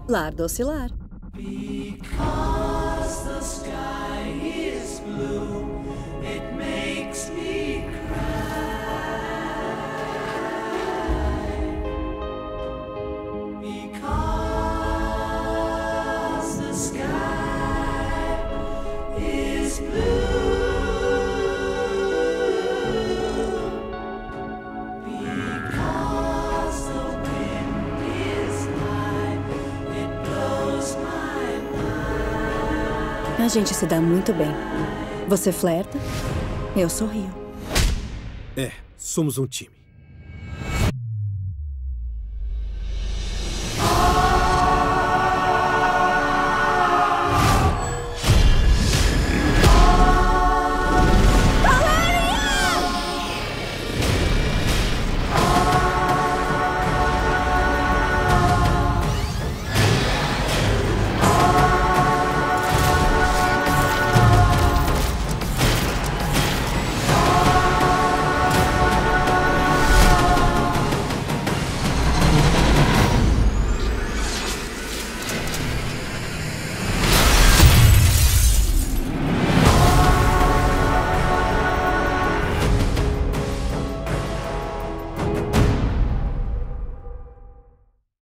Lar docilar. Because the sky is blue, it makes me cry. Because the sky is blue. Because the wind is high, it blows my mind. A gente se dá muito bem. Você flerta, eu sorrio. É, somos um time.